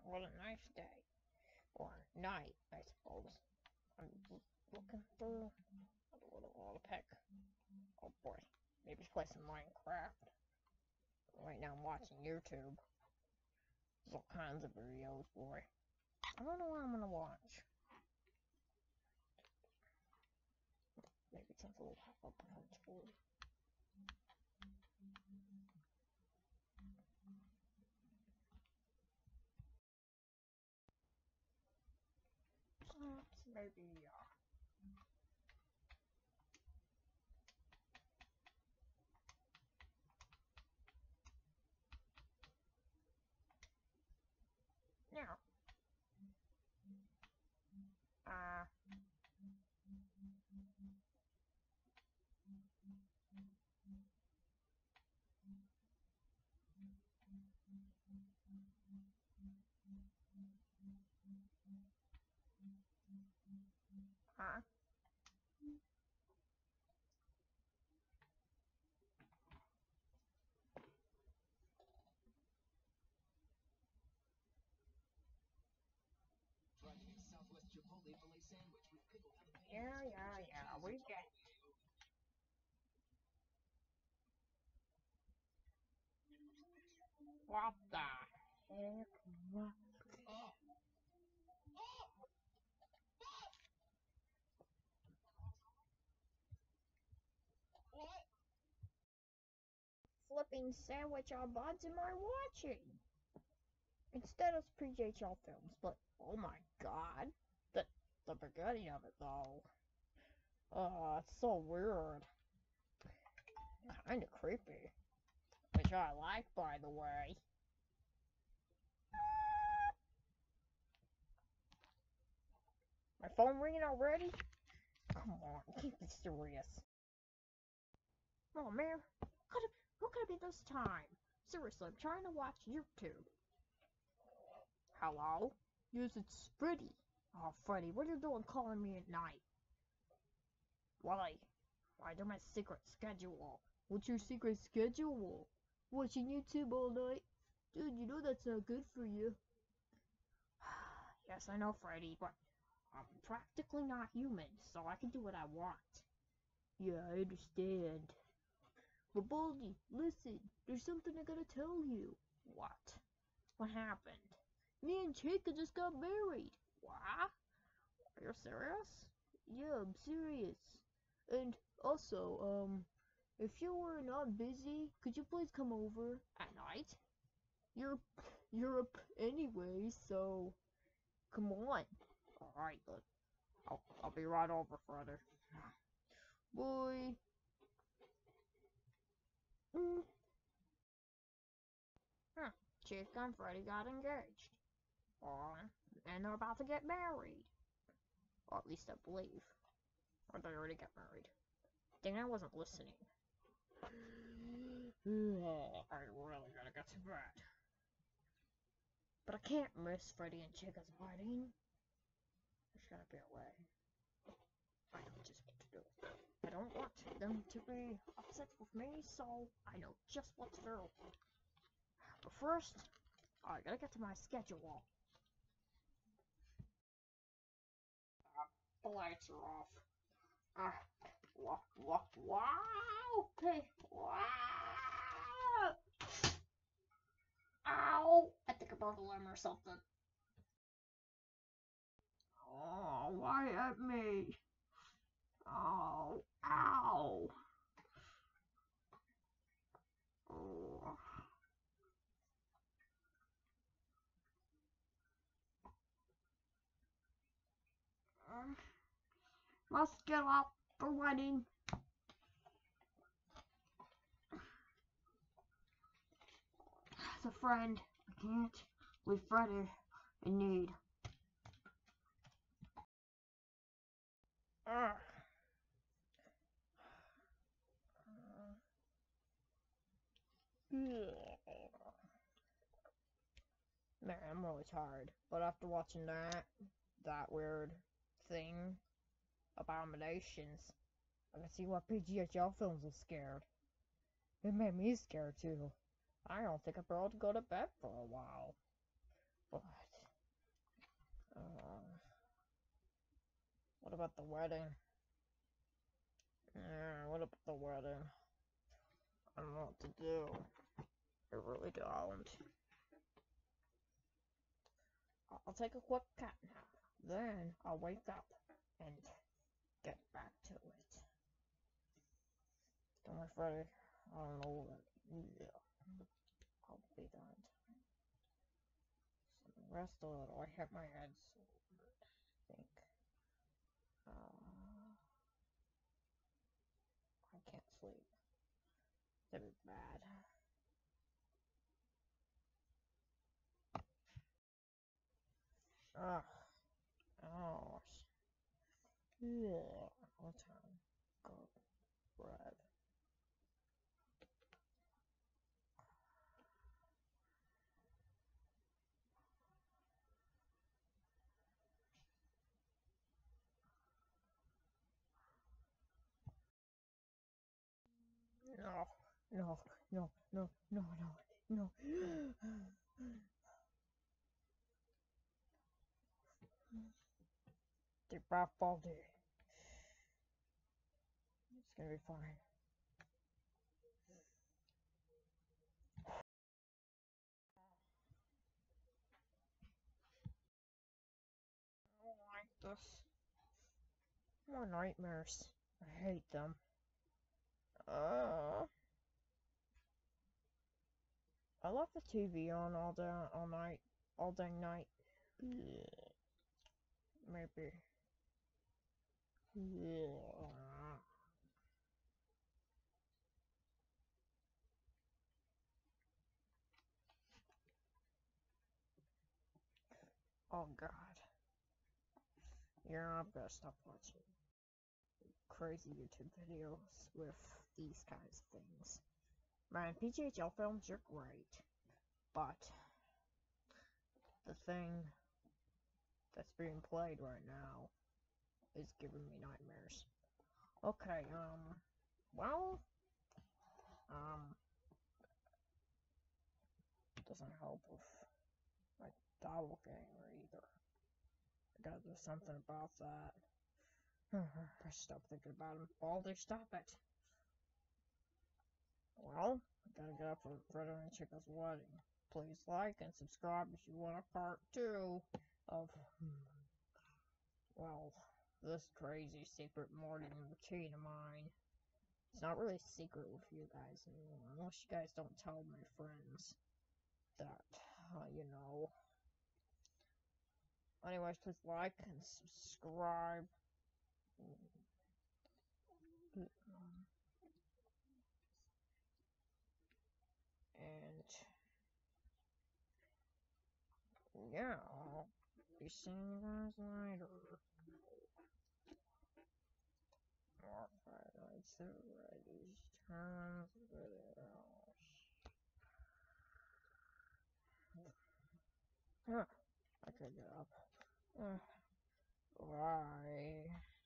What a nice day. Or night, I suppose. I'm looking through a little pick. Oh boy, maybe play some Minecraft. Right now I'm watching YouTube. There's all kinds of videos, boy. I don't know what I'm gonna watch. Maybe something will pop up on school. Maybe, now, uh, huh? Yeah, we get. What the heck? What? Flipping sandwich on buds am I watching? Instead of PJHL films, but oh my god, the beginning of it though. Oh, it's so weird. Kinda creepy. Which I like, by the way. My phone ringing already? Come on, keep it serious. Oh man, who could it be this time? Seriously, I'm trying to watch YouTube. Hello? Yes, it's Freddy. Oh, Freddy, what are you doing calling me at night? Why? Why, they're my secret schedule. What's your secret schedule? Watching YouTube all night? Dude, you know that's not good for you. Yes, I know, Freddy, but I'm practically not human, so I can do what I want. Yeah, I understand. But Baldi, listen, there's something I gotta tell you. What? What happened? Me and Chica just got married. What? Are you serious? Yeah, I'm serious. And also, if you were not busy, could you please come over at night? You're up anyway, so come on. All right, then. I'll be right over, brother. Bye. Mm. Huh. Chica and Freddy got engaged. And they're about to get married. Or at least I believe. Or they already got married. Dang, I wasn't listening. I really gotta get to bed. But I can't miss Freddy and Chica's wedding. There's gotta be a way. I know just what to do. I don't want them to be upset with me, so I know just what to do. But first, I gotta get to my schedule. The lights are off. Wow! Hey, wow! Ow! I think I broke a limb or something. Oh, why at me? Oh, ow! Oh. Must get up for wedding. As a friend, I can't leave Freddy in need. Man, I'm really tired. But after watching that weird thing, abominations, I can see why PGHL films are scared. It made me scared too. I don't think I'll be able to go to bed for a while. But about the wedding? Yeah, what about the wedding? I don't know what to do. I really don't. I'll take a quick cat nap. Then I'll wake up and get back to it. Don't worry, Freddy. I don't know what. Yeah. I'll be done. So the rest of it, I hit my head so I think. I can't sleep. That is bad. Ugh. Oh. Yeah. What time? Go. Bread. No. No. No. No. No. No. No. Deep breath, baldi. It's gonna be fine. I don't like this. More nightmares. I hate them. I left the TV on all night, all day night. Maybe. Oh God. Yeah, I'm gonna stop watching crazy YouTube videos with these kinds of things. Man, PGHL films are great, but the thing that's being played right now is giving me nightmares. Okay, well, doesn't help with my doppelganger either. I gotta do something about that. I stop thinking about him. Baldi, stop it. Well, I gotta get up for Freddy and Chica's wedding. Please like and subscribe if you want a part 2 of, well, this crazy secret morning routine of mine. It's not really secret with you guys anymore, unless you guys don't tell my friends that, you know. Anyways, please like and subscribe. And yeah, I'll be seeing you guys later. More highlights of Reddy's turns videos. I could get up. Bye.